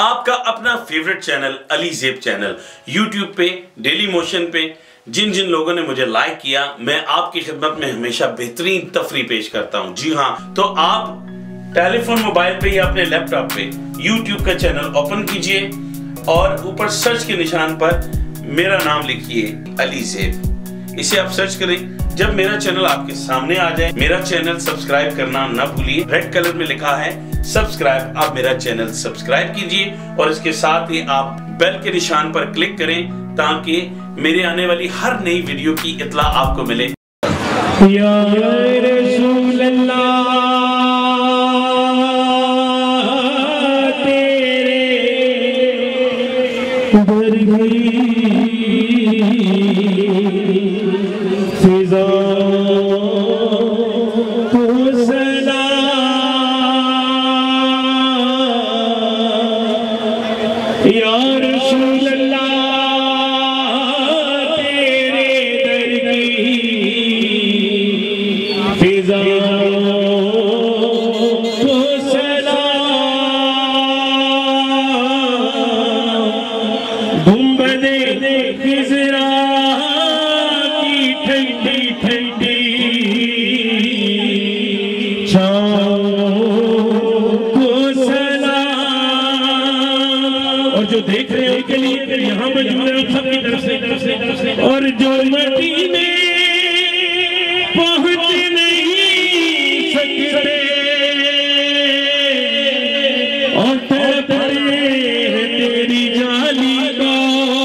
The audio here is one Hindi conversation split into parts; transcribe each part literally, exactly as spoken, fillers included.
आपका अपना favourite channel Ali Zeb channel YouTube पे डेली मोशन पे जिन जिन लोगों ने मुझे लाइक किया, मैं आपकी खिदमत में हमेशा बेहतरीन तफरी पेश करता हूं। जी हाँ, तो आप टेलीफोन मोबाइल पे या अपने लैपटॉप पे यूट्यूब का चैनल ओपन कीजिए और ऊपर सर्च के निशान पर मेरा नाम लिखिए अली ज़ेब। इसे आप सर्च करें। जब मेरा चैनल आपके सामने आ जाए, मेरा चैनल सब्सक्राइब करना ना भूलिए। रेड कलर में लिखा है सब्सक्राइब, आप मेरा चैनल सब्सक्राइब कीजिए और इसके साथ ही आप बेल के निशान पर क्लिक करें ताकि मेरे आने वाली हर नई वीडियो की इत्तला आपको मिले। या रसूल अल्लाह तेरे दरगी फिजा को सलाम। या रसूल अल्लाह तेरे दरगी फिजा को सलाम। गुंबदे खिज़रा की ठंडी ठंडी छाँव को सलाम। और जो देख रहे हैं उनके लिए यहाँ मौजूद है आप सबकी तरफ से तरफ से तरफ से और जो मदीने पहुँच नहीं सकते और तड़प रहे हैं तेरी जाली को,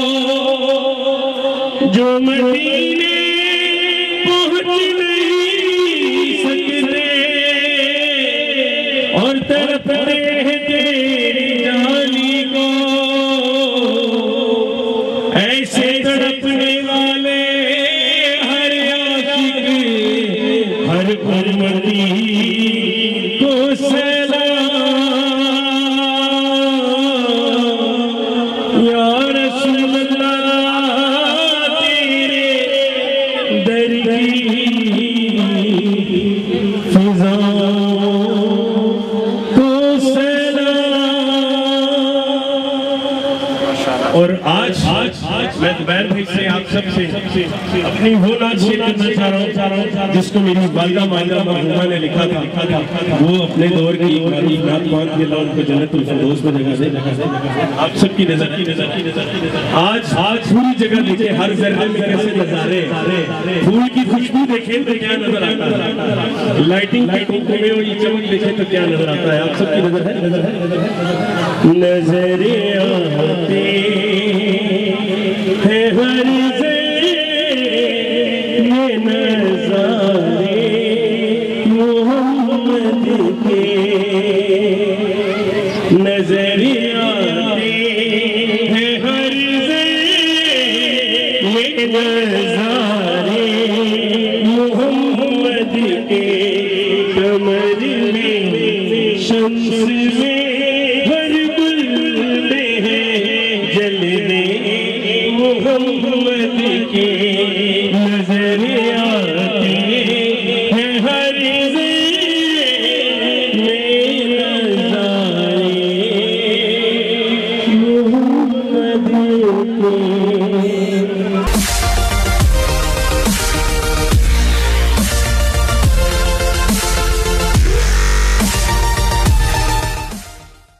जो मदीने पहुँच नहीं सकते और तड़प रहे हैं तेरी जाली को, ऐसे तड़पने वाले हर आशिक हर उम्मती को सलाम। या रसूल अल्लाह तेरे दरगी फिजा को सलाम। और आज आज आज मैं दोपहर भाई से आप सबसे अपनी वो नात शेयर करना चाह रहा हूँ जिसको मेरी वालिदा मालिदा मरहूमा ने लिखा था। वो अपने दौर की मारूफ नात मान के अल्लाह उनको जन्नतुल फिरदौस में जगह दे। आप सबकी नजर की नजर की नजर आज आज पूरी जगह देखे, हर जर्रे में कैसे नजारे, फूल की खुशबू देखें तो क्या नजर आता है, लाइटिंग लाइटिंग में वो ये चमक देखें तो क्या नजर आता है। आप सबकी नजर है नजर है नजर है नजरे आते है हर जर्रे ये नजारे मोहम्मद के। नजरे